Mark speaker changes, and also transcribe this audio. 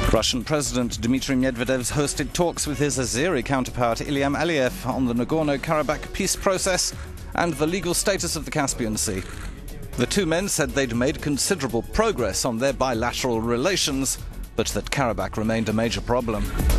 Speaker 1: Russian President Dmitri Medvedev hosted talks with his Azeri counterpart Ilham Aliyev on the Nagorno-Karabakh peace process and the legal status of the Caspian Sea. The two men said they'd made considerable progress on their bilateral relations, but that Karabakh remained a major problem.